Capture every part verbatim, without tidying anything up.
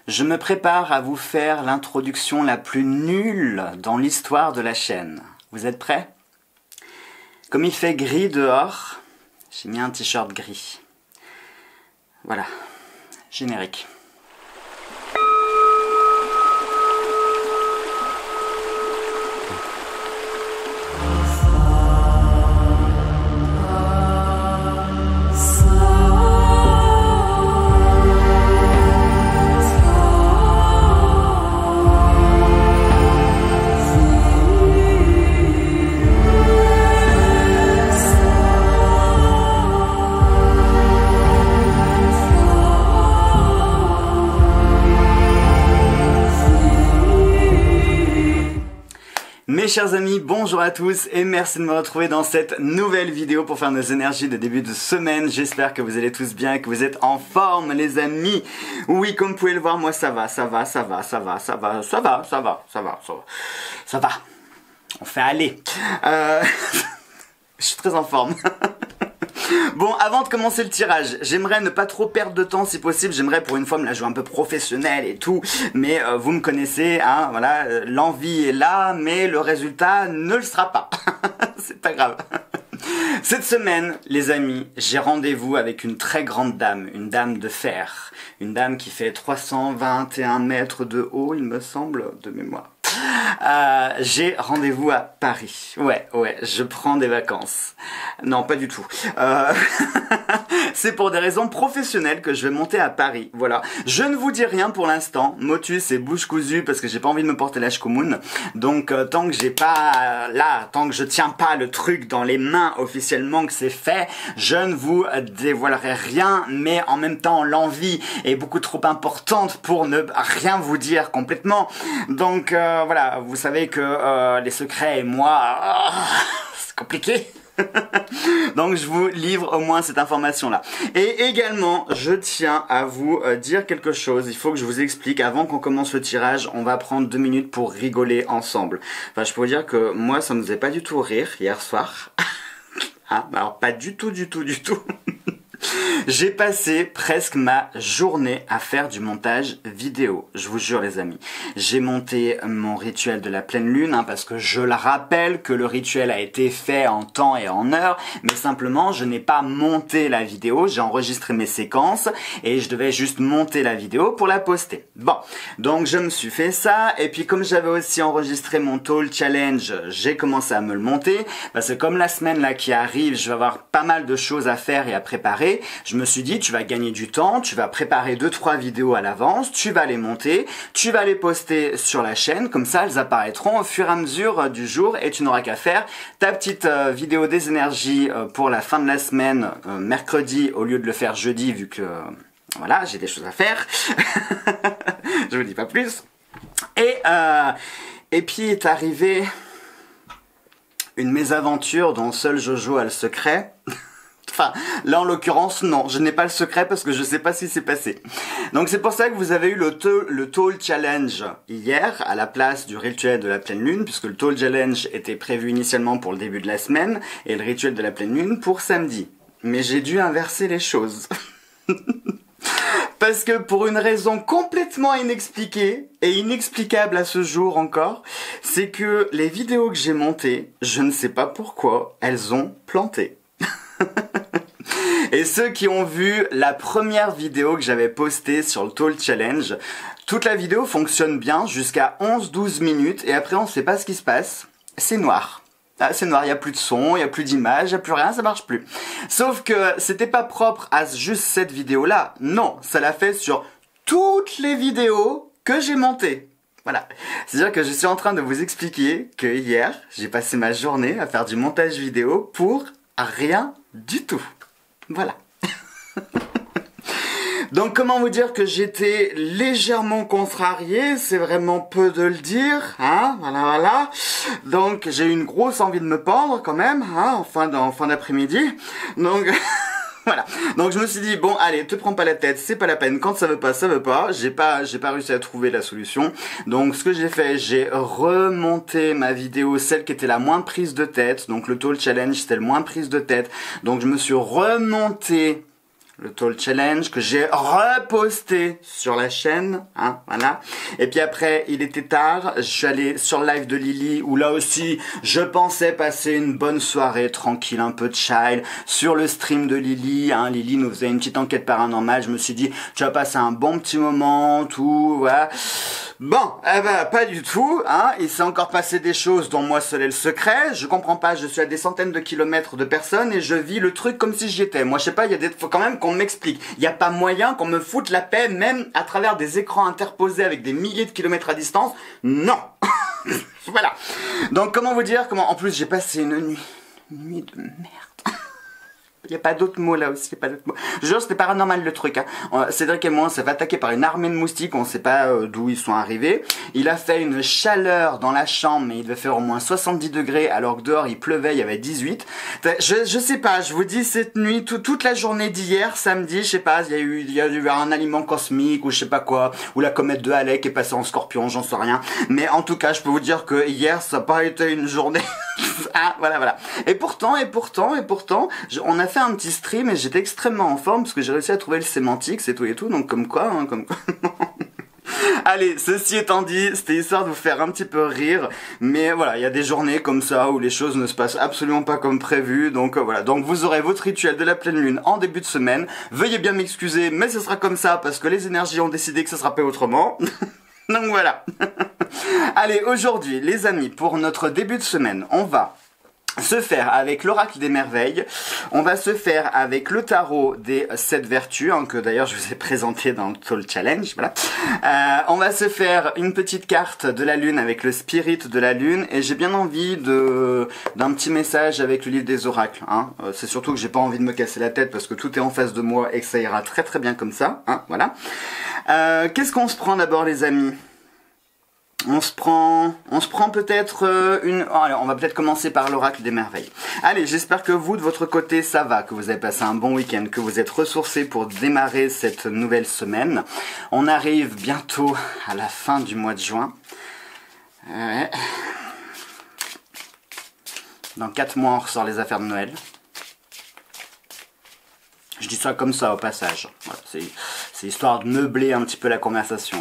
Je me prépare à vous faire l'introduction la plus nulle dans l'histoire de la chaîne. Vous êtes prêts? Comme il fait gris dehors, j'ai mis un t-shirt gris. Voilà, générique. Mes chers amis, bonjour à tous et merci de me retrouver dans cette nouvelle vidéo pour faire nos énergies de début de semaine. J'espère que vous allez tous bien et que vous êtes en forme les amis. Oui, comme vous pouvez le voir, moi ça va, ça va, ça va, ça va, ça va, ça va, ça va, ça va, ça va, ça va. On fait aller. Euh... Je suis très en forme. Bon, avant de commencer le tirage, j'aimerais ne pas trop perdre de temps si possible. J'aimerais pour une fois me la jouer un peu professionnelle et tout. Mais euh, vous me connaissez, hein, voilà, euh, l'envie est là, mais le résultat ne le sera pas. C'est pas grave. Cette semaine, les amis, j'ai rendez-vous avec une très grande dame, une dame de fer. Une dame qui fait trois cent vingt et un mètres de haut, il me semble, de mémoire. Euh, j'ai rendez-vous à Paris. Ouais, ouais, je prends des vacances. Non, pas du tout. Euh... C'est pour des raisons professionnelles que je vais monter à Paris. Voilà. Je ne vous dis rien pour l'instant. Motus et bouche cousue parce que j'ai pas envie de me porter la choumoune. Donc euh, tant que j'ai pas euh, là, tant que je tiens pas le truc dans les mains officiellement que c'est fait, je ne vous dévoilerai rien. Mais en même temps, l'envie est beaucoup trop importante pour ne rien vous dire complètement. Donc euh, voilà, vous savez que euh, les secrets et moi, euh, c'est compliqué. Donc je vous livre au moins cette information là. Et également je tiens à vous euh, dire quelque chose. Il faut que je vous explique avant qu'on commence le tirage. On va prendre deux minutes pour rigoler ensemble. Enfin je peux vous dire que moi ça me faisait pas du tout rire hier soir. Ah, alors pas du tout du tout du tout. J'ai passé presque ma journée à faire du montage vidéo, je vous jure les amis. J'ai monté mon rituel de la pleine lune, hein, parce que je le rappelle que le rituel a été fait en temps et en heure, mais simplement je n'ai pas monté la vidéo, j'ai enregistré mes séquences et je devais juste monter la vidéo pour la poster. Bon, donc je me suis fait ça, et puis comme j'avais aussi enregistré mon Tall Challenge, j'ai commencé à me le monter, parce que comme la semaine là qui arrive, je vais avoir pas mal de choses à faire et à préparer. Je me suis dit, tu vas gagner du temps, tu vas préparer deux trois vidéos à l'avance, tu vas les monter, tu vas les poster sur la chaîne, comme ça elles apparaîtront au fur et à mesure du jour et tu n'auras qu'à faire ta petite euh, vidéo des énergies euh, pour la fin de la semaine, euh, mercredi, au lieu de le faire jeudi, vu que, euh, voilà, j'ai des choses à faire. Je vous dis pas plus. Et, euh, et puis est arrivé une mésaventure dont seul Jojo a le secret. Enfin, là en l'occurrence, non, je n'ai pas le secret parce que je ne sais pas ce qui s'est passé. Donc c'est pour ça que vous avez eu le, le Tall Challenge hier à la place du rituel de la pleine lune, puisque le Tall Challenge était prévu initialement pour le début de la semaine et le rituel de la pleine lune pour samedi. Mais j'ai dû inverser les choses. Parce que pour une raison complètement inexpliquée et inexplicable à ce jour encore, c'est que les vidéos que j'ai montées, je ne sais pas pourquoi, elles ont planté. Et ceux qui ont vu la première vidéo que j'avais postée sur le Tall Challenge, toute la vidéo fonctionne bien jusqu'à onze douze minutes et après on ne sait pas ce qui se passe, c'est noir. Ah, c'est noir, il n'y a plus de son, il n'y a plus d'image, il n'y a plus rien, ça marche plus. Sauf que c'était pas propre à juste cette vidéo-là, non, ça l'a fait sur toutes les vidéos que j'ai montées. Voilà, c'est-à-dire que je suis en train de vous expliquer que hier, j'ai passé ma journée à faire du montage vidéo pour rien du tout. Voilà. Donc comment vous dire que j'étais légèrement contrarié, c'est vraiment peu de le dire, hein, voilà, voilà. Donc j'ai eu une grosse envie de me pendre quand même, hein, en fin, en fin d'après-midi. Donc... Voilà. Donc je me suis dit bon allez, te prends pas la tête, c'est pas la peine, quand ça veut pas, ça veut pas. J'ai pas j'ai pas réussi à trouver la solution. Donc ce que j'ai fait, j'ai remonté ma vidéo, celle qui était la moins prise de tête. Donc le Tall Challenge, c'était le moins prise de tête. Donc je me suis remonté le Tall Challenge, que j'ai reposté sur la chaîne, hein, voilà. Et puis après, il était tard, je suis allé sur le live de Lily, où là aussi, je pensais passer une bonne soirée, tranquille, un peu de chill, sur le stream de Lily, hein. Lily nous faisait une petite enquête paranormale, je me suis dit, tu vas passer un bon petit moment, tout, voilà. Bon, eh ben, pas du tout, hein, il s'est encore passé des choses dont moi seul est le secret, je comprends pas, je suis à des centaines de kilomètres de personnes et je vis le truc comme si j'y étais. Moi, je sais pas, il y a des, faut quand même qu'on m'explique. Il y a pas moyen qu'on me foute la paix, même à travers des écrans interposés avec des milliers de kilomètres à distance. Non. Voilà. Donc, comment vous dire, comment, en plus, j'ai passé une nuit, une nuit de merde. Il n'y a pas d'autres mots là aussi, il y a pas d'autres mots. Je jure, c'était paranormal le truc. Hein. Cédric et moi, on s'est fait attaquer par une armée de moustiques, on ne sait pas euh, d'où ils sont arrivés. Il a fait une chaleur dans la chambre, mais il devait faire au moins soixante-dix degrés, alors que dehors il pleuvait, il y avait dix-huit. Je, je sais pas, je vous dis, cette nuit, tout, toute la journée d'hier, samedi, je sais pas, il y a eu, il y a eu un aliment cosmique ou je sais pas quoi, ou la comète de Halley qui est passée en scorpion, j'en sais rien. Mais en tout cas, je peux vous dire que hier, ça n'a pas été une journée... Ah, voilà, voilà. Et pourtant, et pourtant, et pourtant, je, on a fait un petit stream et j'étais extrêmement en forme parce que j'ai réussi à trouver le sémantique, et tout et tout, donc comme quoi, hein, comme quoi. Allez, ceci étant dit, c'était histoire de vous faire un petit peu rire, mais voilà, il y a des journées comme ça où les choses ne se passent absolument pas comme prévu, donc euh, voilà. Donc vous aurez votre rituel de la pleine lune en début de semaine. Veuillez bien m'excuser, mais ce sera comme ça parce que les énergies ont décidé que ce sera pas autrement. Donc voilà. Allez, aujourd'hui, les amis, pour notre début de semaine, on va se faire avec l'oracle des merveilles, on va se faire avec le tarot des sept vertus, hein, que d'ailleurs je vous ai présenté dans le Tall Challenge, voilà. Euh, on va se faire une petite carte de la lune avec le spirit de la lune, et j'ai bien envie de d'un petit message avec le livre des oracles, hein. Euh, c'est surtout que j'ai pas envie de me casser la tête parce que tout est en face de moi et que ça ira très très bien comme ça, hein, voilà. Euh, qu'est-ce qu'on se prend d'abord les amis ? On se prend, on se prend peut-être euh, une... Oh, alors, on va peut-être commencer par l'oracle des merveilles. Allez, j'espère que vous, de votre côté, ça va, que vous avez passé un bon week-end, que vous êtes ressourcés pour démarrer cette nouvelle semaine. On arrive bientôt à la fin du mois de juin. Ouais. Dans quatre mois, on ressort les affaires de Noël. Je dis ça comme ça, au passage. Voilà, c'est histoire de meubler un petit peu la conversation.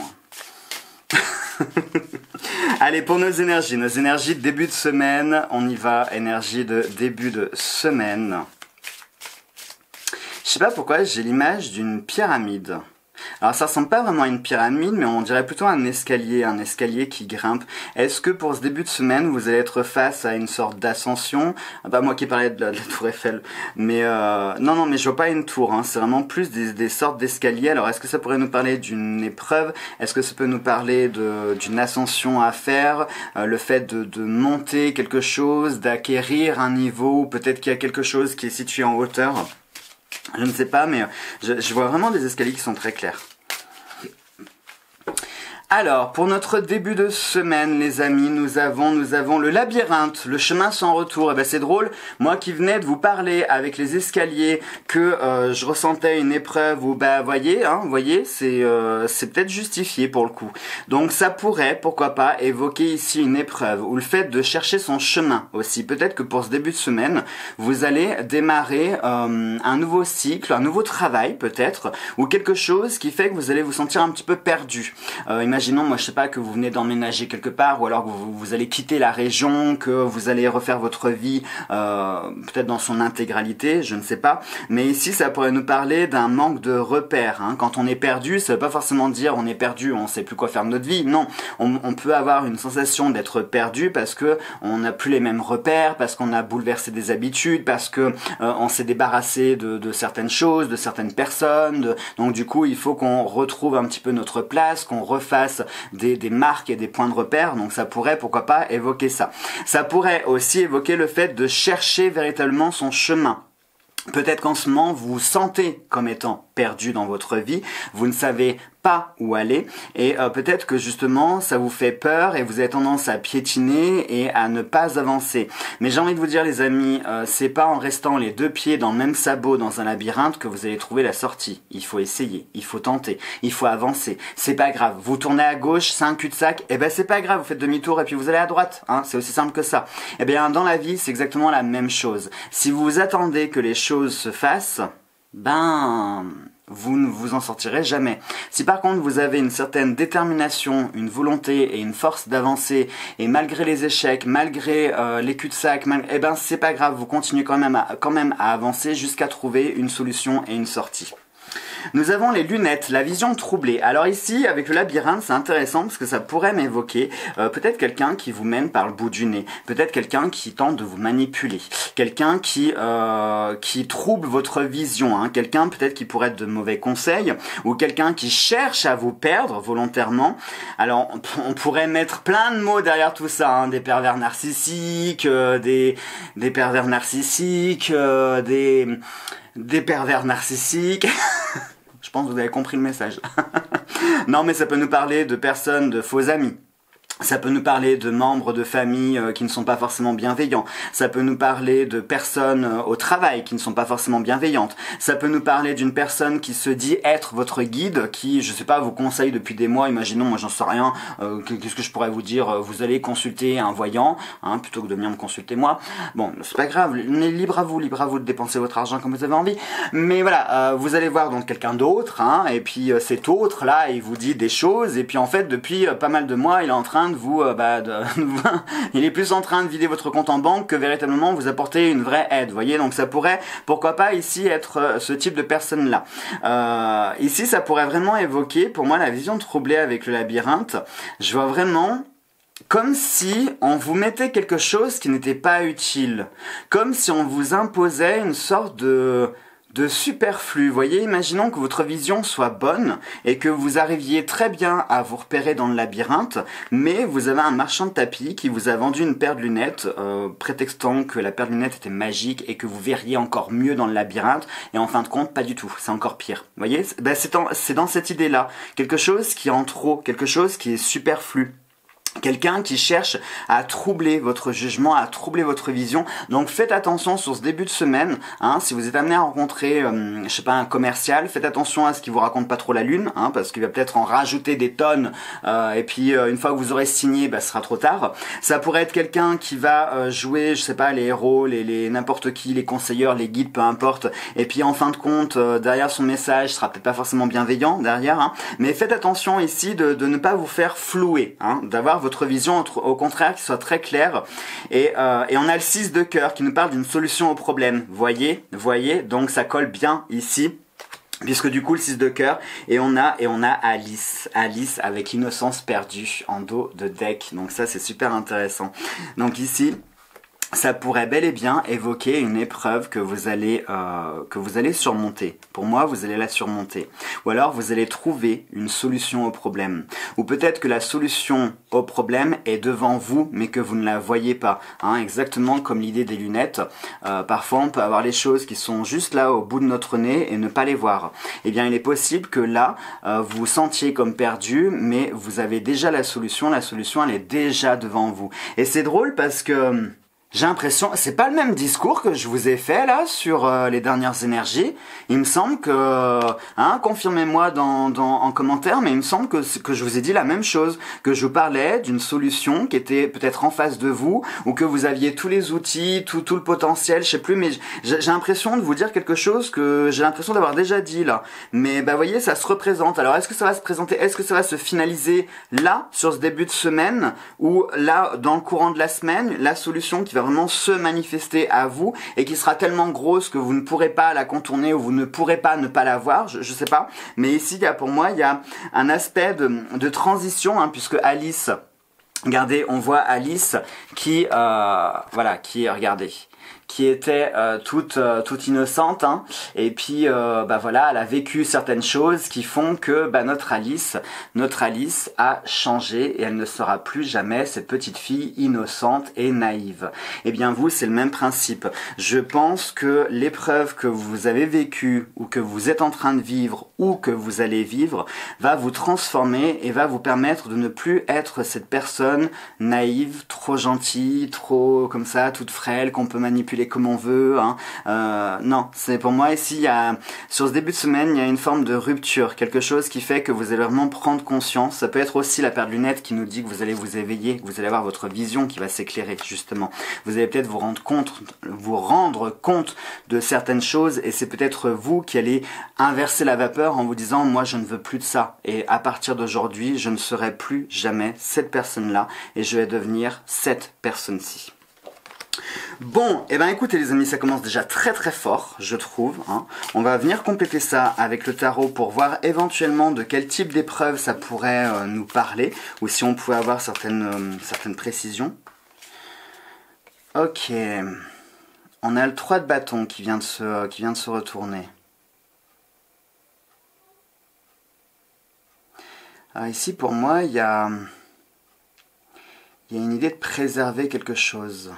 Allez, pour nos énergies, nos énergies de début de semaine, on y va, énergie de début de semaine. Je sais pas pourquoi, j'ai l'image d'une pyramide. Alors ça ressemble pas vraiment à une pyramide, mais on dirait plutôt un escalier, un escalier qui grimpe. Est-ce que pour ce début de semaine, vous allez être face à une sorte d'ascension? Bah moi qui parlais de la, de la tour Eiffel, mais euh, non non mais je vois pas une tour, hein. C'est vraiment plus des, des sortes d'escaliers. Alors est-ce que ça pourrait nous parler d'une épreuve? Est-ce que ça peut nous parler d'une ascension à faire, euh, le fait de, de monter quelque chose, d'acquérir un niveau, peut-être qu'il y a quelque chose qui est situé en hauteur? Je ne sais pas, mais je, je vois vraiment des escaliers qui sont très clairs. Alors, pour notre début de semaine, les amis, nous avons, nous avons le labyrinthe, le chemin sans retour. Et ben c'est drôle, moi qui venais de vous parler avec les escaliers que euh, je ressentais une épreuve où, bah, voyez, hein, voyez, c'est euh, c'est peut-être justifié pour le coup. Donc ça pourrait, pourquoi pas, évoquer ici une épreuve ou le fait de chercher son chemin aussi. Peut-être que pour ce début de semaine, vous allez démarrer euh, un nouveau cycle, un nouveau travail peut-être, ou quelque chose qui fait que vous allez vous sentir un petit peu perdu. Euh, Imaginons, moi je sais pas, que vous venez d'emménager quelque part, ou alors que vous, vous allez quitter la région, que vous allez refaire votre vie euh, peut-être dans son intégralité, je ne sais pas. Mais ici ça pourrait nous parler d'un manque de repères, hein. Quand on est perdu, ça veut pas forcément dire on est perdu, on sait plus quoi faire de notre vie. Non, on, on peut avoir une sensation d'être perdu parce que on n'a plus les mêmes repères, parce qu'on a bouleversé des habitudes, parce que euh, on s'est débarrassé de, de certaines choses, de certaines personnes. De... Donc du coup il faut qu'on retrouve un petit peu notre place, qu'on refasse Des, des marques et des points de repère, donc ça pourrait, pourquoi pas, évoquer ça. Ça pourrait aussi évoquer le fait de chercher véritablement son chemin. Peut-être qu'en ce moment, vous vous sentez comme étant perdu dans votre vie, vous ne savez pas où aller, et euh, peut-être que justement ça vous fait peur et vous avez tendance à piétiner et à ne pas avancer. Mais j'ai envie de vous dire les amis, euh, c'est pas en restant les deux pieds dans le même sabot dans un labyrinthe que vous allez trouver la sortie. Il faut essayer, il faut tenter, il faut avancer. C'est pas grave, vous tournez à gauche, c'est un cul-de-sac, et ben c'est pas grave, vous faites demi-tour et puis vous allez à droite, hein, c'est aussi simple que ça. Et bien dans la vie c'est exactement la même chose. Si vous attendez que les choses se fassent, ben vous ne vous en sortirez jamais. Si par contre vous avez une certaine détermination, une volonté et une force d'avancer, et malgré les échecs, malgré euh, les cul-de-sac, mal... eh ben c'est pas grave, vous continuez quand même à, quand même à avancer jusqu'à trouver une solution et une sortie. Nous avons les lunettes, la vision troublée. Alors ici, avec le labyrinthe, c'est intéressant parce que ça pourrait m'évoquer euh, peut-être quelqu'un qui vous mène par le bout du nez, peut-être quelqu'un qui tente de vous manipuler, quelqu'un qui euh, qui trouble votre vision, hein, quelqu'un peut-être qui pourrait être de mauvais conseils, ou quelqu'un qui cherche à vous perdre volontairement. Alors on pourrait mettre plein de mots derrière tout ça, hein, des pervers narcissiques, euh, des des pervers narcissiques, euh, des des pervers narcissiques. Je pense que vous avez compris le message. Non, mais ça peut nous parler de personnes, de faux amis. Ça peut nous parler de membres de famille euh, qui ne sont pas forcément bienveillants. Ça peut nous parler de personnes euh, au travail qui ne sont pas forcément bienveillantes. Ça peut nous parler d'une personne qui se dit être votre guide, qui, je sais pas, vous conseille depuis des mois. Imaginons, moi j'en sais rien, euh, qu'est-ce que je pourrais vous dire, vous allez consulter un voyant, hein, plutôt que de venir me consulter moi. Bon, c'est pas grave, libre à vous, libre à vous de dépenser votre argent comme vous avez envie. Mais voilà, euh, vous allez voir donc quelqu'un d'autre, hein, et puis euh, cet autre là, il vous dit des choses, et puis en fait depuis euh, pas mal de mois, il est en train de vous, euh, bah, de, il est plus en train de vider votre compte en banque que véritablement vous apporter une vraie aide, vous voyez. Donc ça pourrait, pourquoi pas ici être euh, ce type de personne là. Euh, ici ça pourrait vraiment évoquer pour moi la vision troublée avec le labyrinthe. Je vois vraiment comme si on vous mettait quelque chose qui n'était pas utile, comme si on vous imposait une sorte de de superflu. Vous voyez, imaginons que votre vision soit bonne et que vous arriviez très bien à vous repérer dans le labyrinthe, mais vous avez un marchand de tapis qui vous a vendu une paire de lunettes, euh, prétextant que la paire de lunettes était magique et que vous verriez encore mieux dans le labyrinthe, et en fin de compte, pas du tout, c'est encore pire. Vous voyez, ben, c'est dans, c'est dans cette idée-là, quelque chose qui est en trop, quelque chose qui est superflu. Quelqu'un qui cherche à troubler votre jugement, à troubler votre vision. Donc faites attention sur ce début de semaine, hein, si vous êtes amené à rencontrer, euh, je sais pas, un commercial, faites attention à ce qu'il vous raconte pas trop la lune, hein, parce qu'il va peut-être en rajouter des tonnes, euh, et puis euh, une fois que vous aurez signé, bah, ce sera trop tard. Ça pourrait être quelqu'un qui va euh, jouer, je sais pas, les héros, les, les n'importe qui, les conseilleurs, les guides, peu importe, et puis en fin de compte, euh, derrière son message, sera peut-être pas forcément bienveillant derrière, hein, mais faites attention ici de, de ne pas vous faire flouer, hein, d'avoir votre vision au contraire qui soit très claire. Et, euh, et on a le six de cœur qui nous parle d'une solution au problème. Voyez, voyez, donc ça colle bien ici, puisque du coup le six de cœur, et on a et on a Alice, Alice avec innocence perdue en dos de deck. Donc ça c'est super intéressant. Donc ici ça pourrait bel et bien évoquer une épreuve que vous allez euh, que vous allez surmonter. Pour moi, vous allez la surmonter. Ou alors, vous allez trouver une solution au problème. Ou peut-être que la solution au problème est devant vous, mais que vous ne la voyez pas. Hein, exactement comme l'idée des lunettes. Euh, parfois, on peut avoir les choses qui sont juste là au bout de notre nez et ne pas les voir. Eh bien, il est possible que là, euh, vous vous sentiez comme perdu, mais vous avez déjà la solution. La solution, elle est déjà devant vous. Et c'est drôle parce que j'ai l'impression, c'est pas le même discours que je vous ai fait là sur euh, les dernières énergies. Il me semble que, hein, confirmez-moi dans, dans, en commentaire, mais il me semble que, que je vous ai dit la même chose, que je vous parlais d'une solution qui était peut-être en face de vous, ou que vous aviez tous les outils, tout, tout le potentiel, je sais plus, mais j'ai, j'ai l'impression de vous dire quelque chose que j'ai l'impression d'avoir déjà dit là. Mais bah voyez, ça se représente. Alors est-ce que ça va se présenter, est-ce que ça va se finaliser là, sur ce début de semaine, ou là, dans le courant de la semaine, la solution qui va vraiment se manifester à vous et qui sera tellement grosse que vous ne pourrez pas la contourner ou vous ne pourrez pas ne pas la voir, je, je sais pas. Mais ici, il y a, pour moi, il y a un aspect de, de transition, hein, puisque Alice, regardez, on voit Alice qui, euh, voilà, qui, regardez, qui était euh, toute euh, toute innocente, hein, et puis euh, bah voilà, elle a vécu certaines choses qui font que bah notre Alice, notre Alice a changé et elle ne sera plus jamais cette petite fille innocente et naïve. Et bien vous, c'est le même principe. Je pense que l'épreuve que vous avez vécue ou que vous êtes en train de vivre ou que vous allez vivre va vous transformer et va vous permettre de ne plus être cette personne naïve, trop gentille, trop comme ça, toute frêle qu'on peut manipuler manipuler comme on veut. Hein. Euh, non, c'est pour moi ici, il y a, sur ce début de semaine, il y a une forme de rupture, quelque chose qui fait que vous allez vraiment prendre conscience. Ça peut être aussi la paire de lunettes qui nous dit que vous allez vous éveiller, que vous allez avoir votre vision qui va s'éclairer justement. Vous allez peut-être vous rendre compte, vous rendre compte de certaines choses et c'est peut-être vous qui allez inverser la vapeur en vous disant moi je ne veux plus de ça et à partir d'aujourd'hui je ne serai plus jamais cette personne-là et je vais devenir cette personne-ci. Bon, et eh ben écoutez les amis, ça commence déjà très très fort, je trouve. Hein. On va venir compléter ça avec le tarot pour voir éventuellement de quel type d'épreuve ça pourrait euh, nous parler, ou si on pouvait avoir certaines, euh, certaines précisions. Ok, on a le trois de bâton qui vient de se, euh, qui vient de se retourner. Alors ici pour moi, il y a, il y a une idée de préserver quelque chose.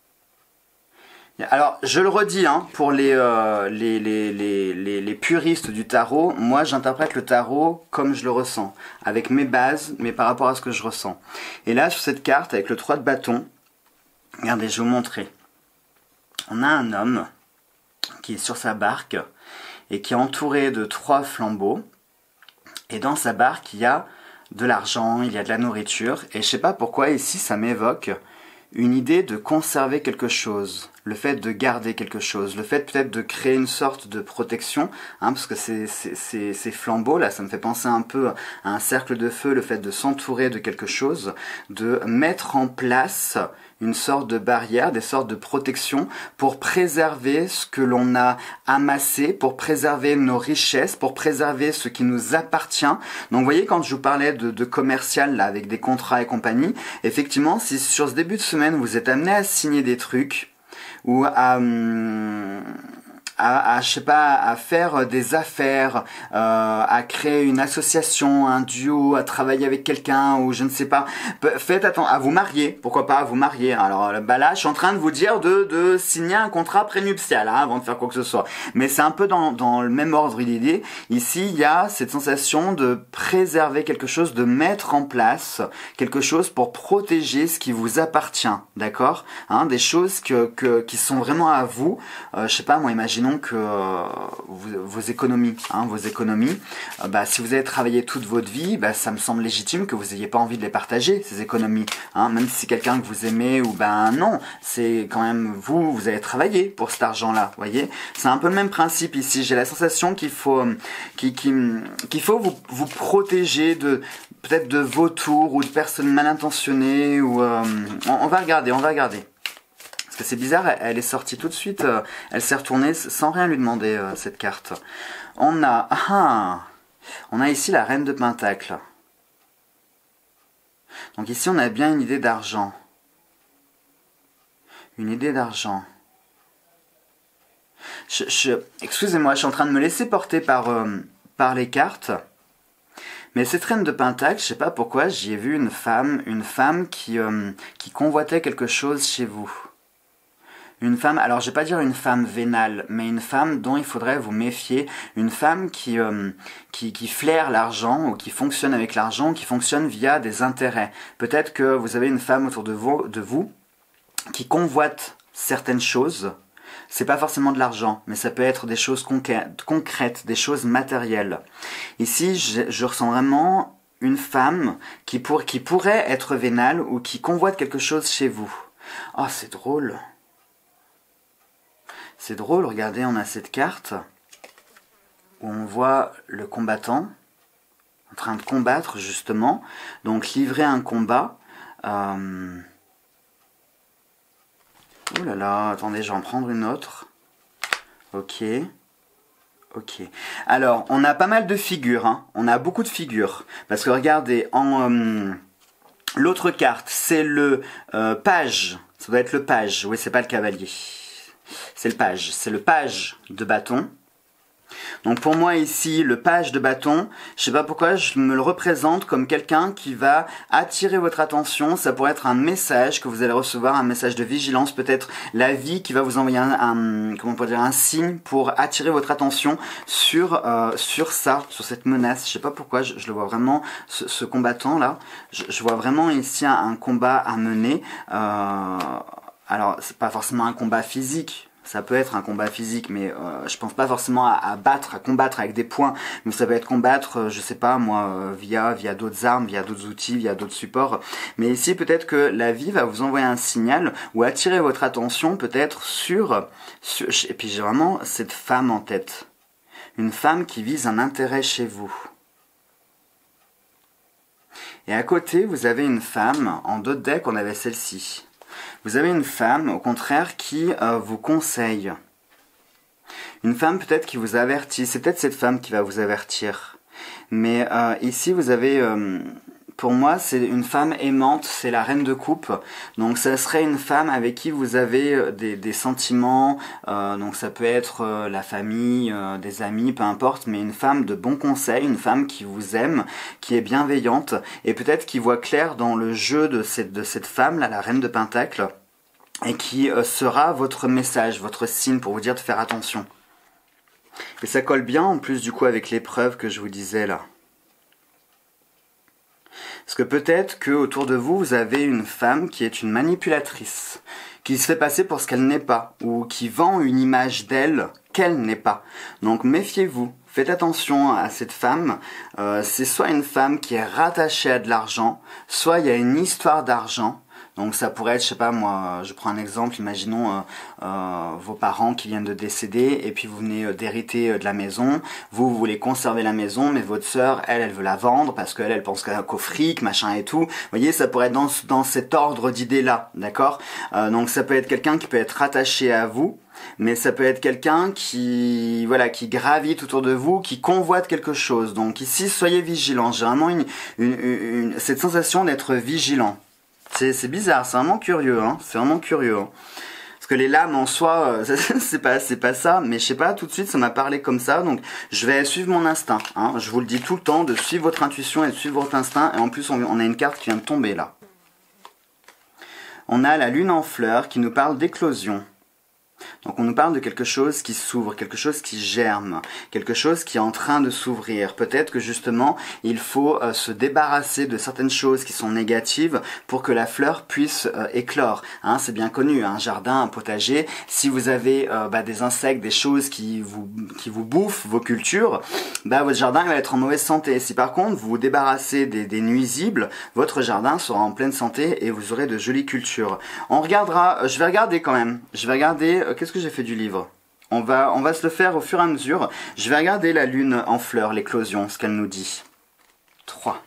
Alors, je le redis, hein, pour les, euh, les, les, les, les, les puristes du tarot, moi j'interprète le tarot comme je le ressens, avec mes bases, mais par rapport à ce que je ressens. Et là, sur cette carte, avec le trois de bâton, regardez, je vais vous montrer. On a un homme qui est sur sa barque et qui est entouré de trois flambeaux. Et dans sa barque, il y a de l'argent, il y a de la nourriture. Et je sais pas pourquoi ici, ça m'évoque une idée de conserver quelque chose, le fait de garder quelque chose, le fait peut-être de créer une sorte de protection, hein, parce que ces, ces, ces, ces flambeaux là, ça me fait penser un peu à un cercle de feu, le fait de s'entourer de quelque chose, de mettre en place une sorte de barrière, des sortes de protection pour préserver ce que l'on a amassé, pour préserver nos richesses, pour préserver ce qui nous appartient. Donc vous voyez, quand je vous parlais de, de commercial là, avec des contrats et compagnie, effectivement, si sur ce début de semaine vous êtes amené à signer des trucs ou à... Hum, À, à, je sais pas, à faire des affaires, euh, à créer une association, un duo, à travailler avec quelqu'un ou je ne sais pas. Faites attention, à vous marier, pourquoi pas à vous marier. Alors bah là, je suis en train de vous dire de, de signer un contrat prénuptial hein, avant de faire quoi que ce soit. Mais c'est un peu dans, dans le même ordre d'idée. Ici, il y a cette sensation de préserver quelque chose, de mettre en place quelque chose pour protéger ce qui vous appartient, d'accord, hein, des choses que, que, qui sont vraiment à vous. Euh, je sais pas, moi, imaginez que euh, vos, vos économies, hein, vos économies, euh, bah, si vous avez travaillé toute votre vie, bah, ça me semble légitime que vous n'ayez pas envie de les partager, ces économies, hein, même si c'est quelqu'un que vous aimez ou ben non, c'est quand même vous, vous avez travaillé pour cet argent-là, voyez. C'est un peu le même principe ici. J'ai la sensation qu'il faut, qu'il, qu'il, qu'il faut vous, vous protéger de peut-être de vautours ou de personnes mal intentionnées ou euh, on, on va regarder, on va regarder. Parce que c'est bizarre, elle est sortie tout de suite, euh, elle s'est retournée sans rien lui demander, euh, cette carte. On a, ah, on a ici la reine de Pentacle. Donc ici on a bien une idée d'argent. Une idée d'argent. Je, je, excusez-moi, je suis en train de me laisser porter par, euh, par les cartes. Mais cette reine de Pentacle, je sais pas pourquoi, j'y ai vu une femme, une femme qui, euh, qui convoitait quelque chose chez vous. Une femme, alors je vais pas dire une femme vénale, mais une femme dont il faudrait vous méfier, une femme qui, euh, qui, qui flaire l'argent ou qui fonctionne avec l'argent, qui fonctionne via des intérêts. Peut-être que vous avez une femme autour de vous, de vous qui convoite certaines choses. C'est pas forcément de l'argent, mais ça peut être des choses concrètes, concrètes des choses matérielles. Ici, je, je ressens vraiment une femme qui, pour, qui pourrait être vénale ou qui convoite quelque chose chez vous. Oh, c'est drôle. C'est drôle, regardez, on a cette carte où on voit le combattant en train de combattre justement, donc livrer un combat. Euh... Oh là là, attendez, je vais en prendre une autre. Ok, ok. Alors, on a pas mal de figures, hein. On a beaucoup de figures, parce que regardez, en euh, l'autre carte, c'est le euh, page, ça doit être le page, oui, c'est pas le cavalier. C'est le page, c'est le page de bâton. Donc pour moi ici, le page de bâton, je sais pas pourquoi je me le représente comme quelqu'un qui va attirer votre attention. Ça pourrait être un message que vous allez recevoir, un message de vigilance, peut-être la vie qui va vous envoyer un, un comment on peut dire, un signe pour attirer votre attention sur euh, sur ça, sur cette menace. Je sais pas pourquoi, je, je le vois vraiment, ce, ce combattant là. Je, je vois vraiment ici un, un combat à mener. Euh, alors c'est pas forcément un combat physique, ça peut être un combat physique, mais euh, je pense pas forcément à, à battre, à combattre avec des poings, mais ça peut être combattre, euh, je sais pas moi, euh, via via d'autres armes, via d'autres outils, via d'autres supports. Mais ici peut-être que la vie va vous envoyer un signal ou attirer votre attention peut-être sur, sur et puis j'ai vraiment cette femme en tête, une femme qui vise un intérêt chez vous. Et à côté, vous avez une femme, en d'autres decks, on avait celle-ci. Vous avez une femme, au contraire, qui euh, vous conseille. Une femme peut-être qui vous avertit. C'est peut-être cette femme qui va vous avertir. Mais euh, ici, vous avez... Euh, pour moi, c'est une femme aimante, c'est la reine de coupe. Donc ça serait une femme avec qui vous avez des, des sentiments, euh, donc ça peut être euh, la famille, euh, des amis, peu importe, mais une femme de bon conseil, une femme qui vous aime, qui est bienveillante, et peut-être qui voit clair dans le jeu de cette, de cette femme-là, la reine de Pentacle, et qui euh, sera votre message, votre signe pour vous dire de faire attention. Et ça colle bien en plus du coup avec l'épreuve que je vous disais là. Parce que peut-être que autour de vous, vous avez une femme qui est une manipulatrice, qui se fait passer pour ce qu'elle n'est pas, ou qui vend une image d'elle qu'elle n'est pas. Donc méfiez-vous, faites attention à cette femme. Euh, c'est soit une femme qui est rattachée à de l'argent, soit il y a une histoire d'argent. Donc ça pourrait être, je sais pas moi, je prends un exemple, imaginons euh, euh, vos parents qui viennent de décéder et puis vous venez euh, d'hériter euh, de la maison, vous, vous voulez conserver la maison, mais votre sœur, elle, elle veut la vendre parce qu'elle, elle pense qu'au fric, machin et tout. Vous voyez, ça pourrait être dans, dans cet ordre d'idées-là, d'accord euh, Donc ça peut être quelqu'un qui peut être rattaché à vous, mais ça peut être quelqu'un qui, voilà, qui gravite autour de vous, qui convoite quelque chose. Donc ici, soyez vigilants. J'ai vraiment une, une, une, une, cette sensation d'être vigilant. C'est bizarre, c'est vraiment curieux, hein. C'est vraiment curieux. Hein. Parce que les lames en soi, euh, c'est pas, c'est pas ça, mais je sais pas, tout de suite ça m'a parlé comme ça, donc je vais suivre mon instinct. Hein. Je vous le dis tout le temps, de suivre votre intuition et de suivre votre instinct, et en plus on, on a une carte qui vient de tomber là. On a la lune en fleurs qui nous parle d'éclosion. Donc on nous parle de quelque chose qui s'ouvre, quelque chose qui germe, quelque chose qui est en train de s'ouvrir. Peut-être que justement, il faut euh, se débarrasser de certaines choses qui sont négatives pour que la fleur puisse euh, éclore. Hein, c'est bien connu, un jardin, un potager. Si vous avez euh, bah, des insectes, des choses qui vous, qui vous bouffent vos cultures, bah, votre jardin va être en mauvaise santé. Si par contre vous vous débarrassez des, des nuisibles, votre jardin sera en pleine santé et vous aurez de jolies cultures. On regardera, euh, je vais regarder quand même, je vais regarder... Euh, Qu'est-ce que j'ai fait du livre? On va, on va se le faire au fur et à mesure. Je vais regarder la lune en fleurs, l'éclosion, ce qu'elle nous dit. trois.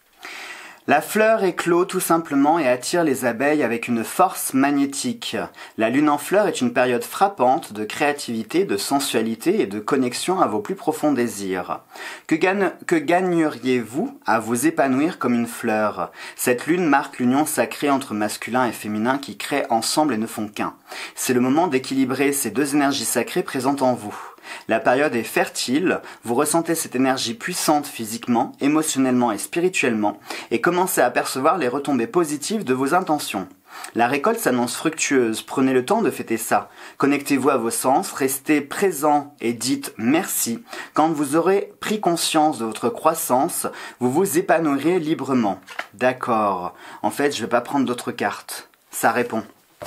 La fleur éclot tout simplement et attire les abeilles avec une force magnétique. La lune en fleurs est une période frappante de créativité, de sensualité et de connexion à vos plus profonds désirs. Que, gagne, que gagneriez-vous à vous épanouir comme une fleur? Cette lune marque l'union sacrée entre masculin et féminin qui créent ensemble et ne font qu'un. C'est le moment d'équilibrer ces deux énergies sacrées présentes en vous. La période est fertile, vous ressentez cette énergie puissante physiquement, émotionnellement et spirituellement, et commencez à percevoir les retombées positives de vos intentions. La récolte s'annonce fructueuse, prenez le temps de fêter ça. Connectez-vous à vos sens, restez présent et dites merci. Quand vous aurez pris conscience de votre croissance, vous vous épanouirez librement. D'accord, en fait je ne vais pas prendre d'autres cartes. Ça répond.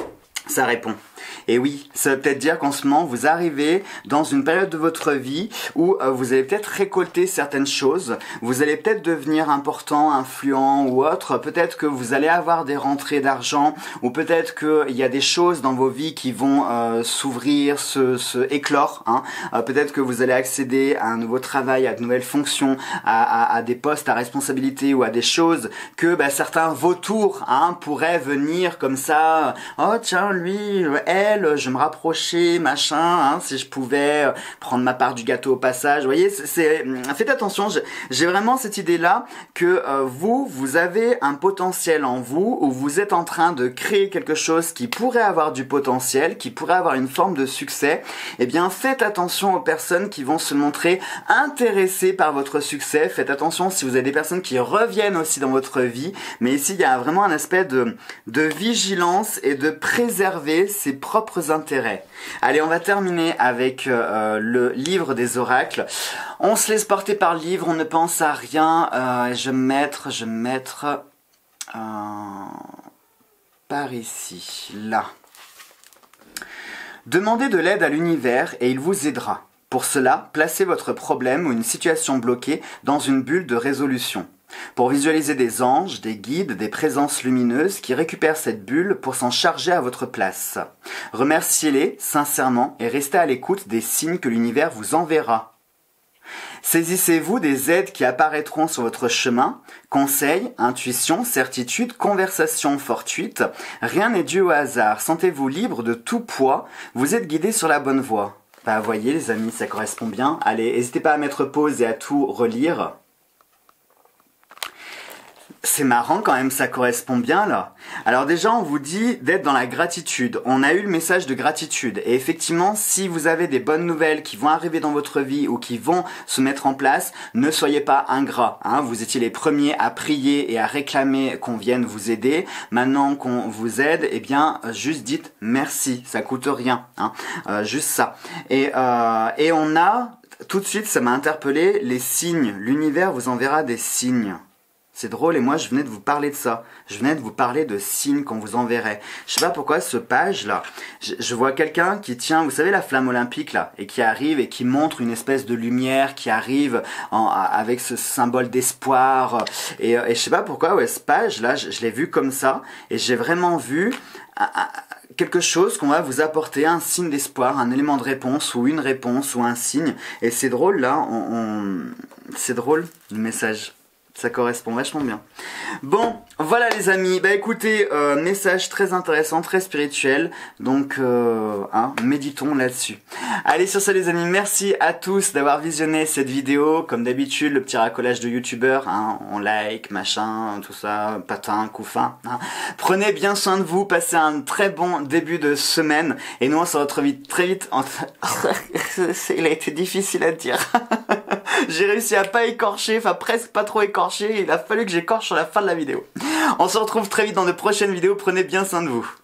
Ça répond. Et oui, ça veut peut-être dire qu'en ce moment, vous arrivez dans une période de votre vie où euh, vous allez peut-être récolter certaines choses, vous allez peut-être devenir important, influent ou autre, peut-être que vous allez avoir des rentrées d'argent, ou peut-être qu'il y a des choses dans vos vies qui vont euh, s'ouvrir, se, se éclore, hein. euh, peut-être que vous allez accéder à un nouveau travail, à de nouvelles fonctions, à, à, à des postes à responsabilité ou à des choses que bah, certains vautours hein, pourraient venir comme ça, oh tiens lui, elle, je me rapprochais, machin, hein, si je pouvais prendre ma part du gâteau au passage. Vous voyez, c'est, faites attention, j'ai vraiment cette idée-là que euh, vous, vous avez un potentiel en vous, où vous êtes en train de créer quelque chose qui pourrait avoir du potentiel, qui pourrait avoir une forme de succès. Eh bien, faites attention aux personnes qui vont se montrer intéressées par votre succès. Faites attention si vous avez des personnes qui reviennent aussi dans votre vie. Mais ici, il y a vraiment un aspect de, de vigilance et de préserver ses propres intérêts. Allez, on va terminer avec euh, le livre des oracles. On se laisse porter par le livre, on ne pense à rien. Euh, je vais me mettre, je vais me mettre euh, par ici, là. Demandez de l'aide à l'univers et il vous aidera. Pour cela, placez votre problème ou une situation bloquée dans une bulle de résolution. Pour visualiser des anges, des guides, des présences lumineuses qui récupèrent cette bulle pour s'en charger à votre place. Remerciez-les sincèrement et restez à l'écoute des signes que l'univers vous enverra. Saisissez-vous des aides qui apparaîtront sur votre chemin, conseils, intuitions, certitudes, conversations fortuites. Rien n'est dû au hasard, sentez-vous libre de tout poids, vous êtes guidé sur la bonne voie. Bah voyez les amis, ça correspond bien. Allez, n'hésitez pas à mettre pause et à tout relire. C'est marrant quand même, ça correspond bien là. Alors déjà, on vous dit d'être dans la gratitude. On a eu le message de gratitude. Et effectivement, si vous avez des bonnes nouvelles qui vont arriver dans votre vie ou qui vont se mettre en place, ne soyez pas ingrats. Hein. Vous étiez les premiers à prier et à réclamer qu'on vienne vous aider. Maintenant qu'on vous aide, eh bien, juste dites merci. Ça coûte rien. Hein. Euh, juste ça. Et, euh, et on a, tout de suite, ça m'a interpellé, les signes. L'univers vous enverra des signes. C'est drôle et moi je venais de vous parler de ça. Je venais de vous parler de signes qu'on vous enverrait. Je sais pas pourquoi ce page là, je, je vois quelqu'un qui tient, vous savez la flamme olympique là, et qui arrive et qui montre une espèce de lumière qui arrive en, avec ce symbole d'espoir. Et, et je sais pas pourquoi, ouais, ce page là, je, je l'ai vu comme ça et j'ai vraiment vu quelque chose qu'on va vous apporter, un signe d'espoir, un élément de réponse ou une réponse ou un signe. Et c'est drôle là, on, on... c'est drôle le message. Ça correspond vachement bien. Bon, voilà les amis. Bah écoutez, euh, message très intéressant, très spirituel. Donc, euh, hein, méditons là-dessus. Allez, sur ça les amis, merci à tous d'avoir visionné cette vidéo. Comme d'habitude, le petit racolage de youtubeur. Hein, on like, machin, tout ça, patin, couffin. Hein. Prenez bien soin de vous, passez un très bon début de semaine. Et nous, on se retrouve vite, très vite. En... Il a été difficile à dire. J'ai réussi à pas écorcher, enfin presque pas trop écorcher. Il a fallu que j'écorche sur la fin de la vidéo. On se retrouve très vite dans de prochaines vidéos. Prenez bien soin de vous.